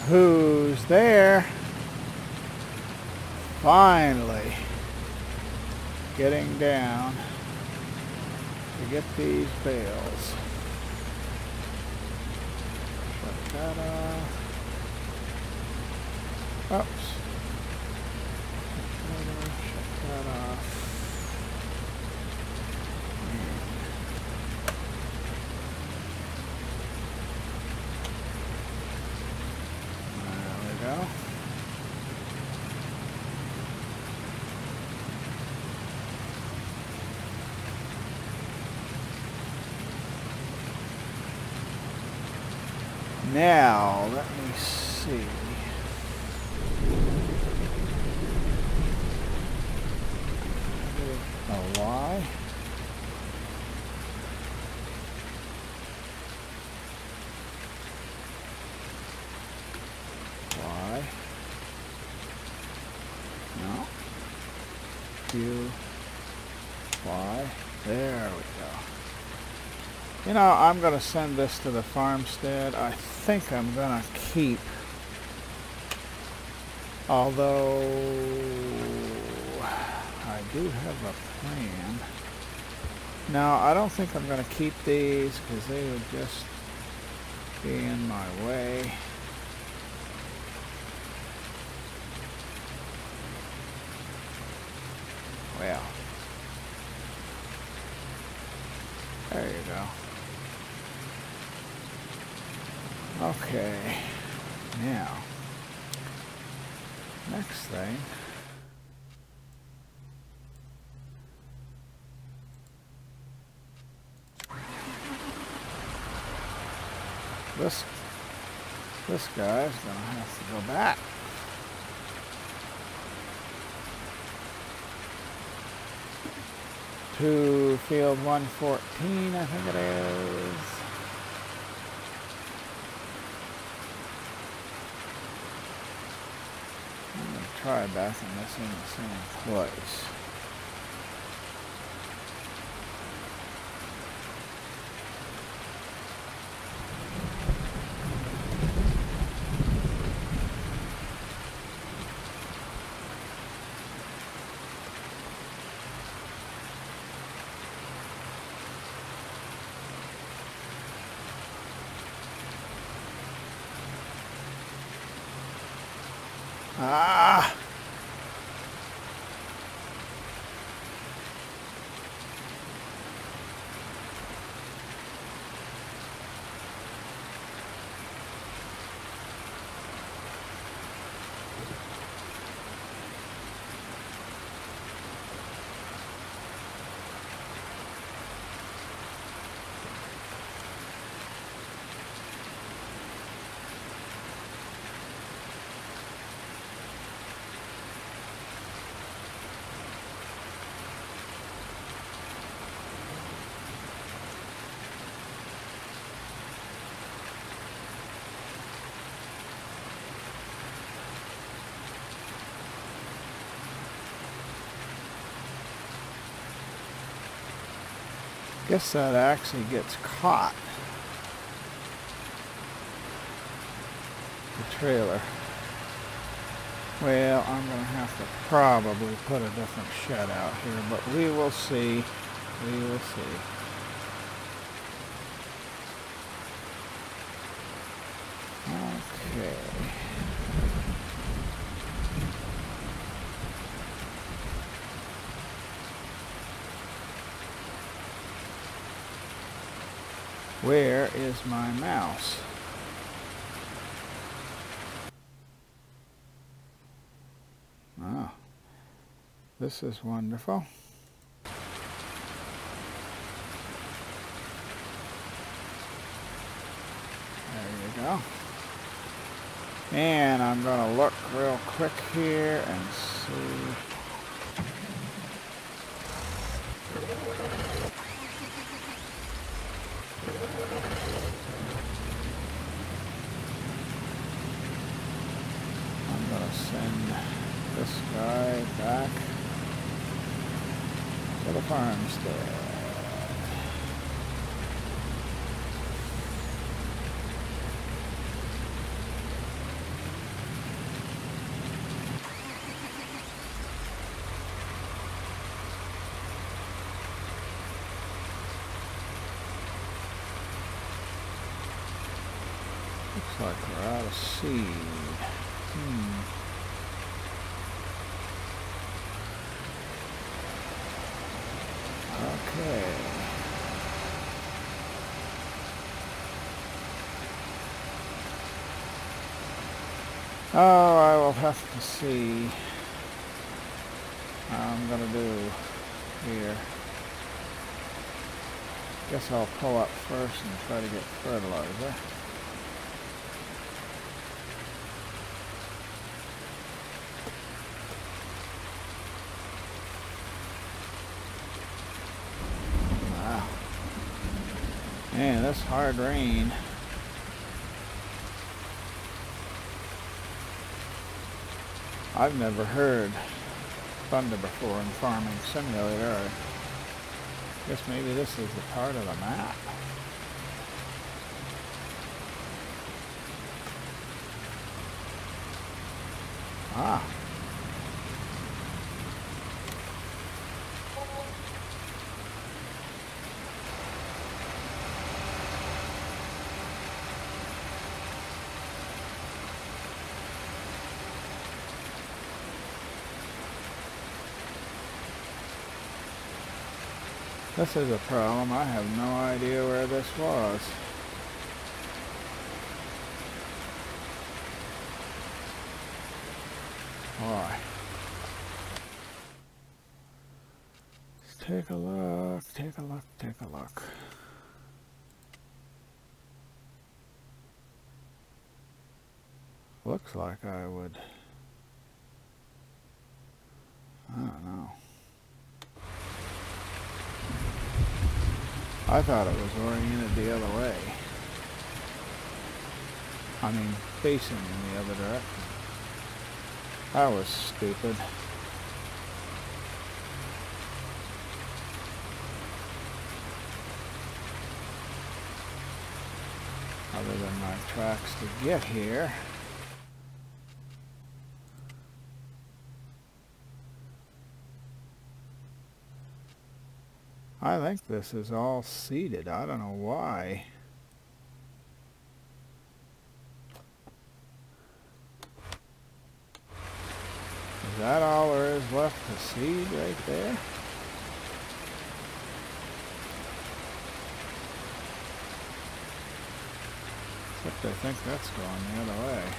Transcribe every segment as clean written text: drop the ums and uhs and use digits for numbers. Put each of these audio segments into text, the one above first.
who's there. Finally getting down to get these bales. Shut that off. Oops. Shut that off. There we go. Now, let me see. A Y. Y. No. Q. Y. There we go. You know, I'm going to send this to the farmstead. I think I'm going to keep, although I do have a plan. No, I don't think I'm going to keep these because they would just be in my way. Well, there you go. Okay, now, next thing, this guy's gonna have to go back. To field 114, I think it is. I'm going to try backing this in the same place. Ah! Guess that actually gets caught. The trailer. Well, I'm going to have to probably put a different shed out here, but we will see. We will see. Okay. Where is my mouse? Ah, this is wonderful. There you go. And I'm going to look real quick here and see. I'm going to send this guy back to the farmstead. Looks like we're out of seed. Okay. Oh, I will have to see how I'm going to do here. Guess I'll pull up first and try to get fertilizer. Wow. Man, this hard rain. I've never heard thunder before in Farming Simulator. I guess maybe this is a part of the map. Ah. This is a problem. I have no idea where this was. Boy. Let's take a look, take a look, take a look. Looks like I would... I don't know. I thought it was oriented the other way. I mean, facing in the other direction. That was stupid. Other than my tracks to get here. I think this is all seeded. I don't know why. Is that all there is left to seed right there? Except I think that's going the other way.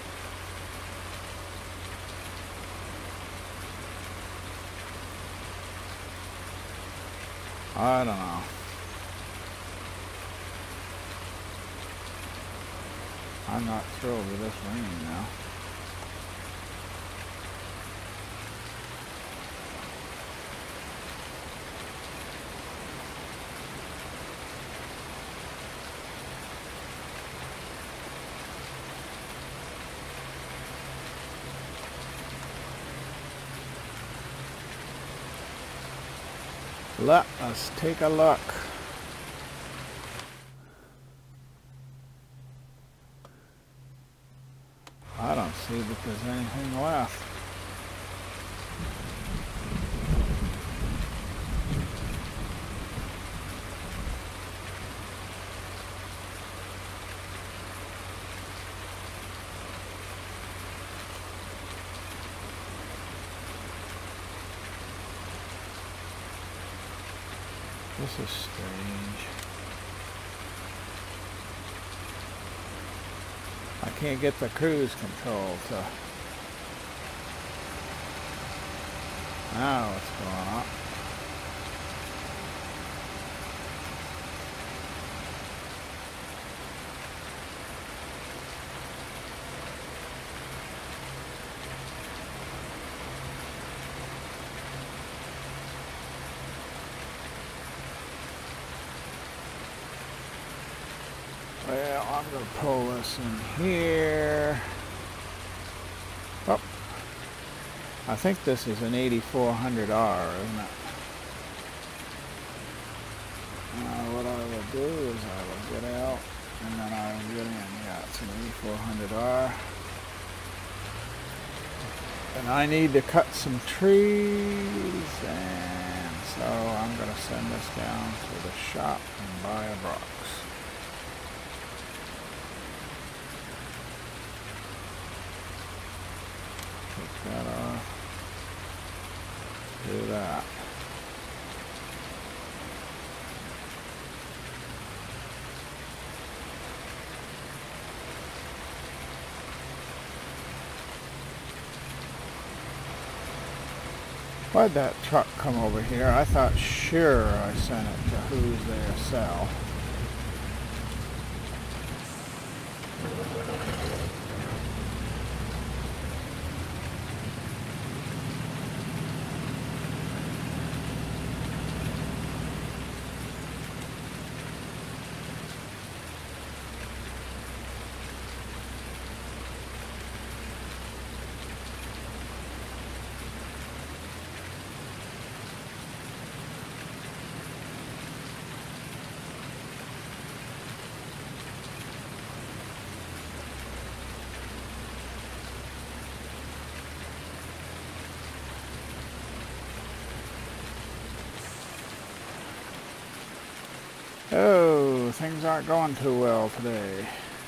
I don't know. I'm not thrilled with this rain now. Let us take a look. I don't see that there's anything left. This is strange. I can't get the cruise control to... Now what's going on? Well, I'm going to pull this in here. Oh, I think this is an 8400R, isn't it? What I will do is I will get out and then I will get in. Yeah, it's an 8400R. And I need to cut some trees, and so I'm going to send this down to the shop and buy a box. that off. Do that. Why'd that truck come over here? I thought sure I sent it to Who's There Sell. Oh, things aren't going too well today.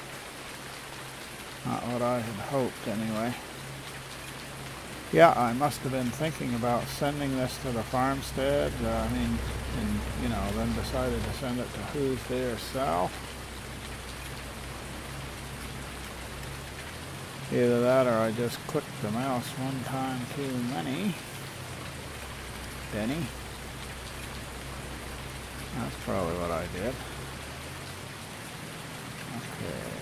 Not what I had hoped, anyway. Yeah, I must have been thinking about sending this to the farmstead. And, you know, then decided to send it to Who's There Sell. Either that or I just clicked the mouse one time too many. Benny. That's probably what I did. Okay.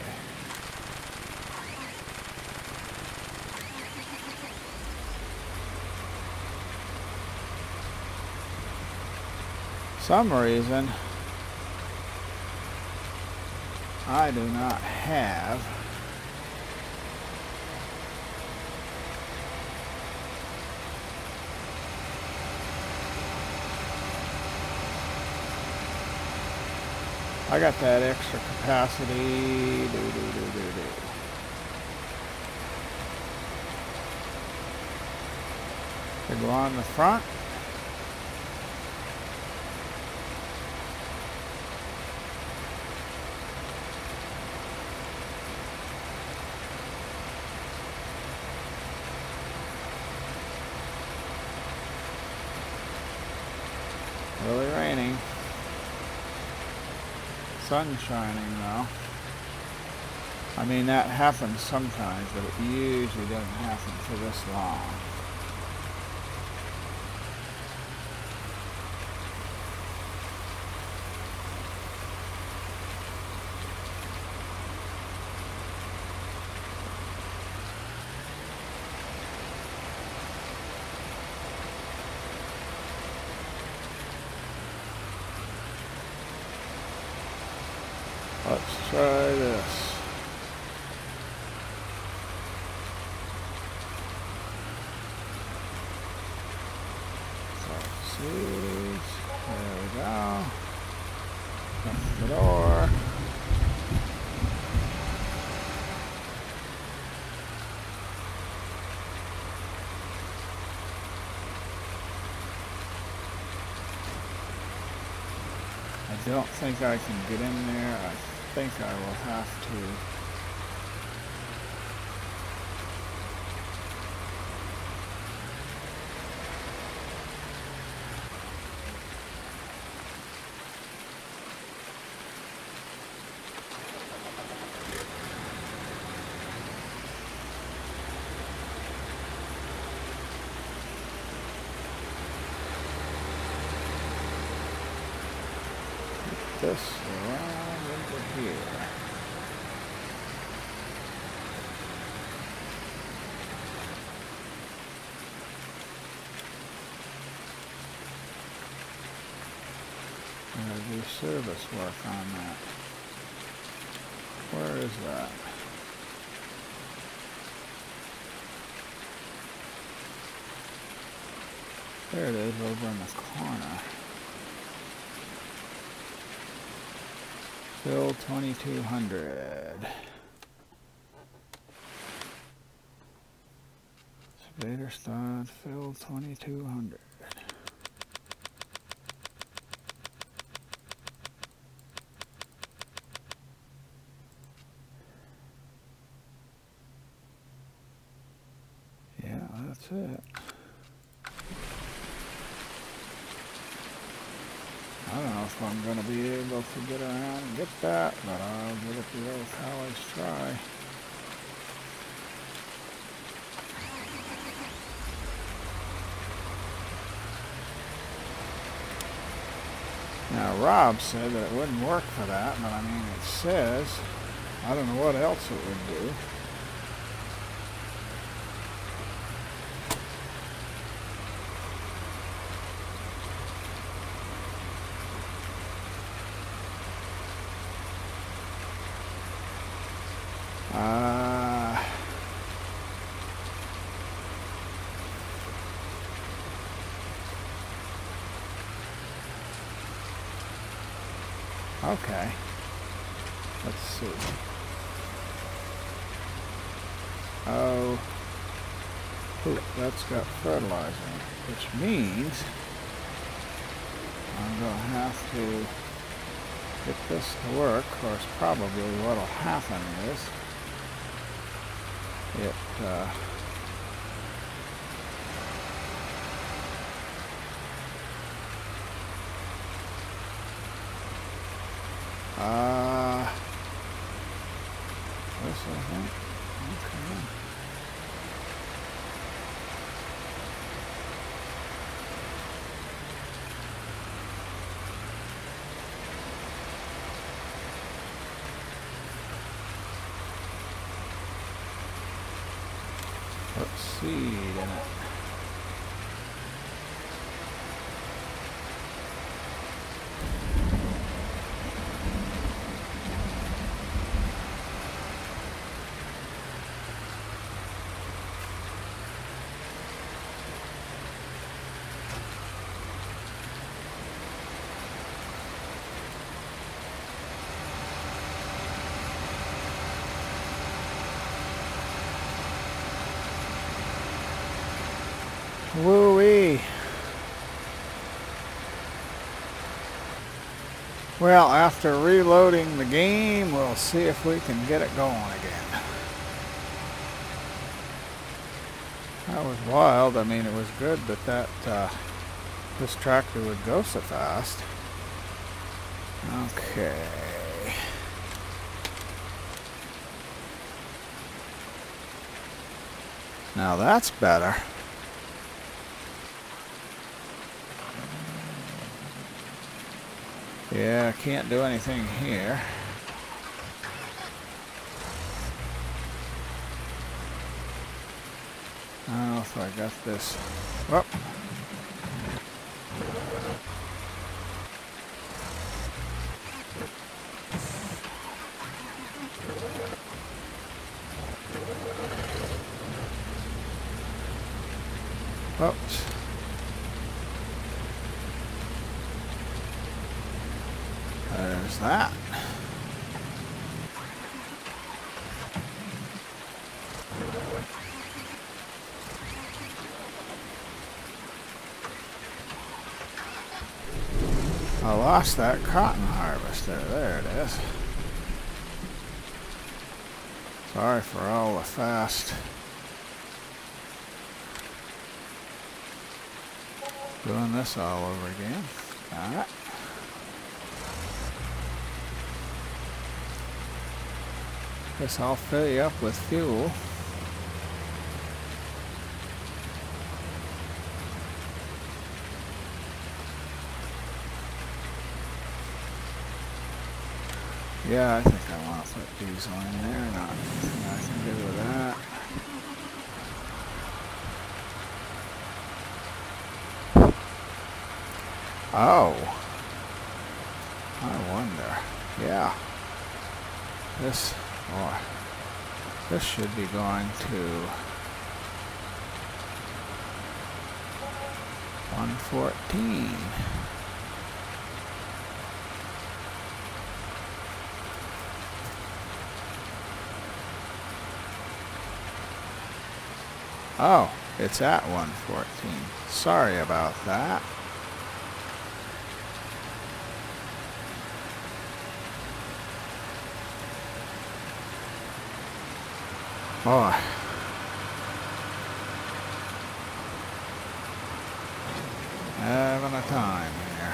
Some reason I do not have I got that extra capacity. To go on the front. Really raining. Sun shining though. I mean, that happens sometimes, but it usually doesn't happen for this long. Let's try this. Seeds. There we go. Open the door. I don't think I can get in there. I think I will have to. This around over here. I'm going to do service work on that. Where is that? There it is, over in the corner. Fill 2200. Excavator stud, fill 2200. Yeah, that's it. I don't know if I'm going to be able to get around and get that, but I'll give it the old college try. Now Rob said that it wouldn't work for that, but I mean it says, I don't know what else it would do. Okay. Let's see. Oh, that's got fertilizer, which means I'm going to have to get this to work. Of course, probably what'll happen is it this I think. Okay. Put seed in it. Woo-wee. Well, after reloading the game, we'll see if we can get it going again. That was wild. I mean, it was good that this tractor would go so fast. Okay. Now that's better. Yeah, I can't do anything here. I don't know if I got this. Whoop. Whoops. There's that. I lost that cotton harvester. There it is. Sorry for all the fast doing this all over again. Got it. Guess I'll fill you up with fuel. Yeah, I think I want to put diesel in there. Not nothing I can do with that. Oh, I wonder. Yeah, this should be going to 114. Oh, it's at 114. Sorry about that. Boy. Having a time here.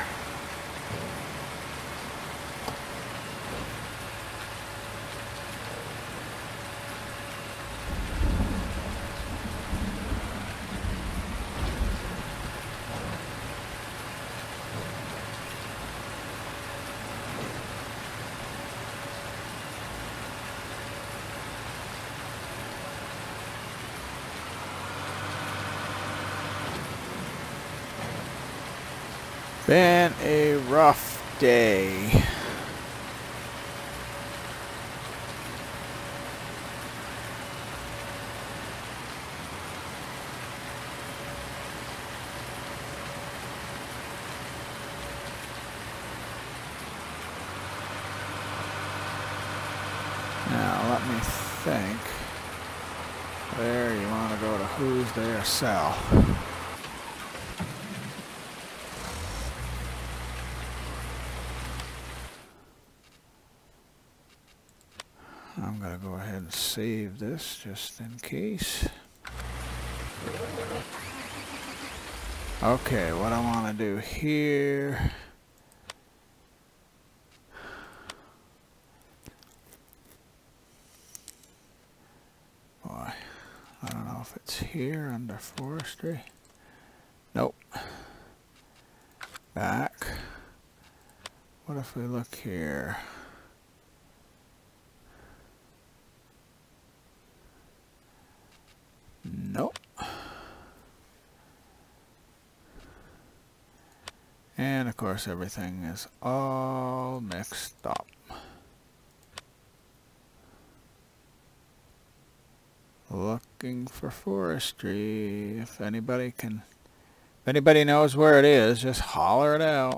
Been a rough day. Now let me think. There, you want to go to who's there, sell. I'm going to go ahead and save this just in case. Okay, what I want to do here. Boy, I don't know if it's here under forestry. Nope. Back. What if we look here? Nope. And of course everything is all mixed up. Looking for forestry. If anybody knows where it is, just holler it out.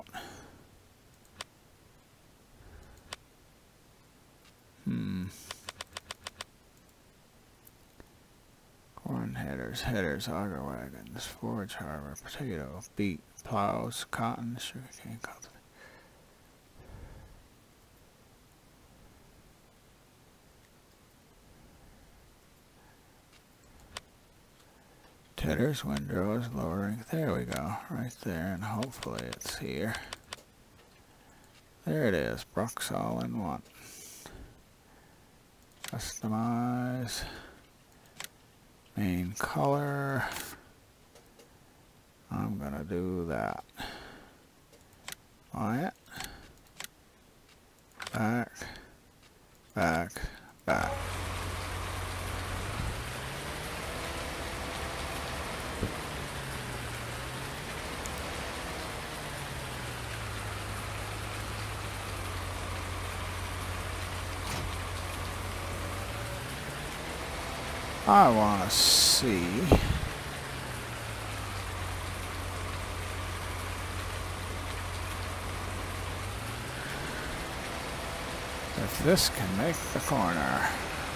Corn headers, auger wagons, forage harbor, potato, beet, plows, cotton, sugarcane cultivation. Titters, windrows, lowering. There we go, right there, and hopefully it's here. There it is, Brooks all in one. Customize. Main color. I'm gonna do that. Quiet. Back. Back. Back. I want to see if this can make the corner.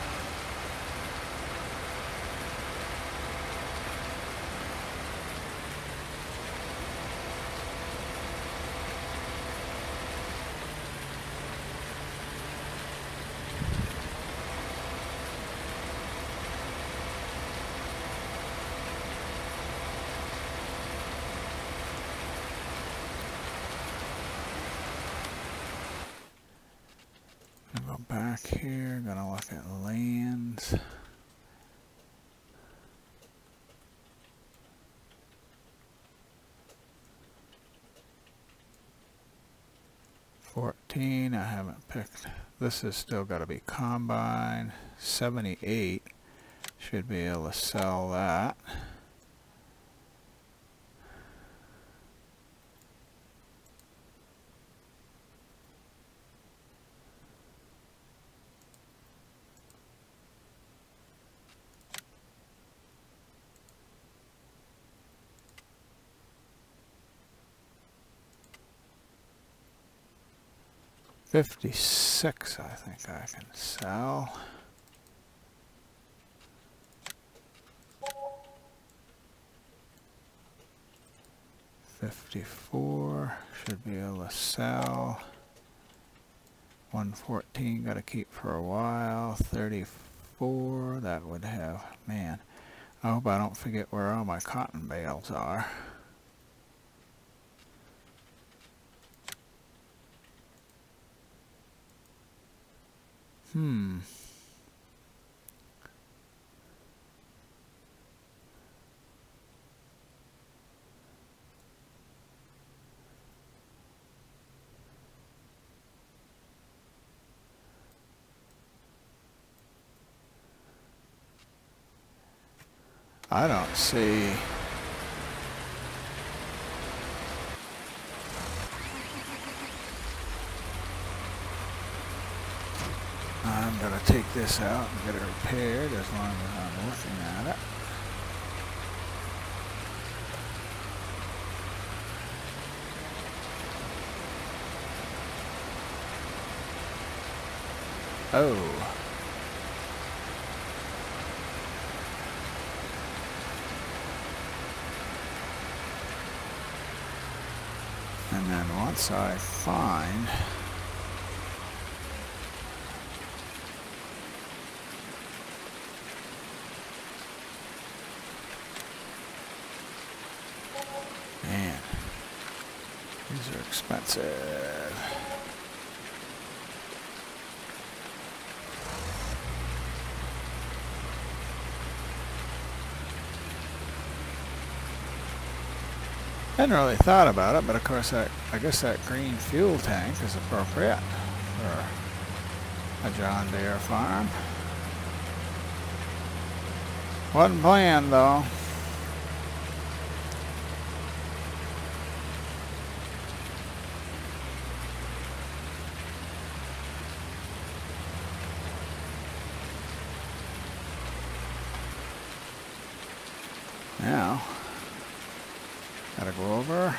Back here, gonna look at lands. $14, I haven't picked. This has still got to be combine. 78, should be able to sell that. $56, I think I can sell. $54, should be able to sell. 114, got to keep for a while. 34, that would have, man, I hope I don't forget where all my cotton bales are. I don't see. I'm going to take this out and get it repaired as long as I'm looking at it. Oh. And then once I find man, these are expensive. Hadn't really thought about it, but of course I guess that green fuel tank is appropriate for a John Deere farm. Wasn't planned though. Now gotta go over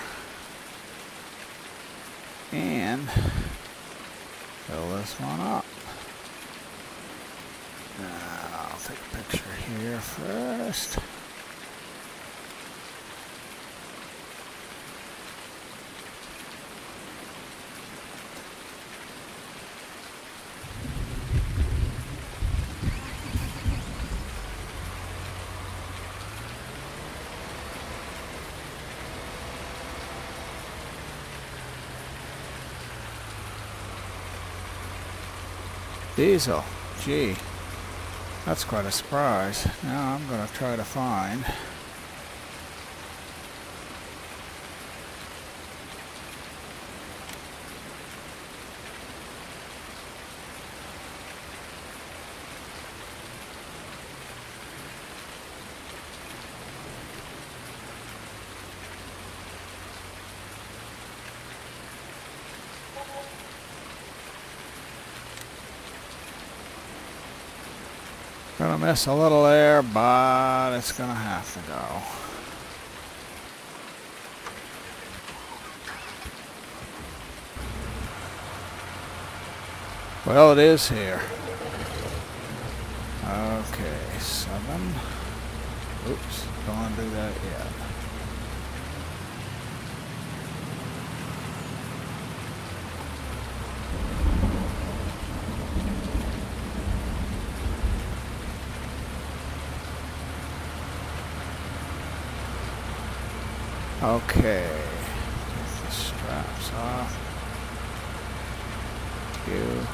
and fill this one up. Now I'll take a picture here first. Diesel, gee, that's quite a surprise. Now I'm going to try to find gonna miss a little there, but it's gonna have to go. Well, it is here. Okay, 7. Oops, don't want to do that yet. Okay, take the straps off. Q,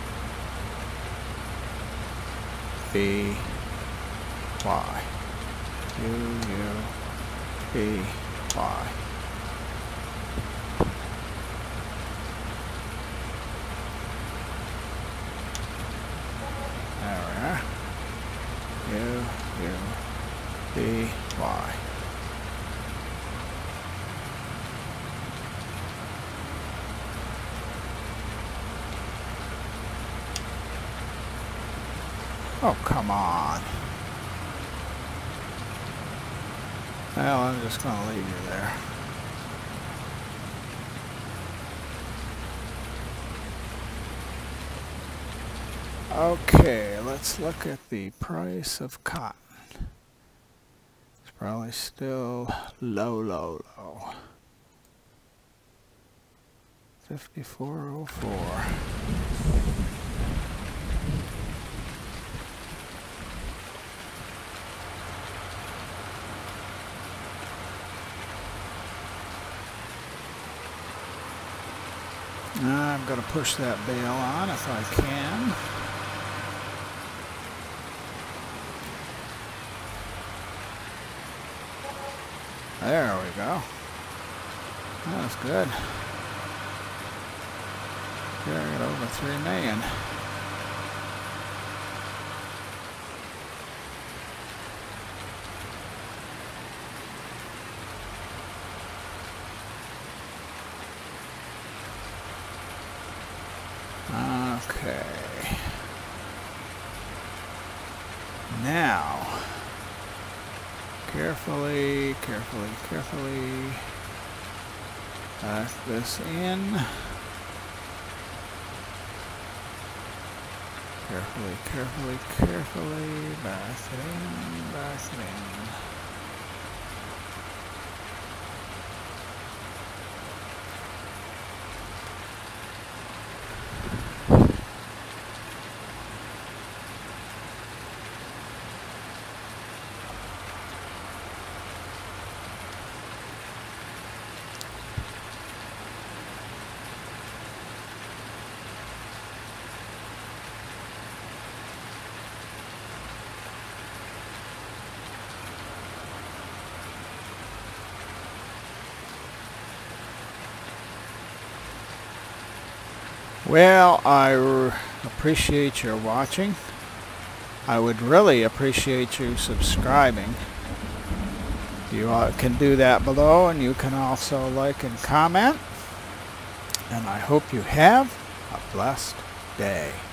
B, Y. Q, U, B, Y. There we are. U, U, B, Y. Oh, come on. Well, I'm just going to leave you there. Okay, let's look at the price of cotton. It's probably still low, low, low. 54.04. I'm going to push that bale on if I can. There we go. That's good. Carried over 3 million. Okay. Now, carefully back this in. Carefully back it in. Well, I appreciate your watching. I would really appreciate you subscribing. You can do that below, and you can also like and comment. And I hope you have a blessed day.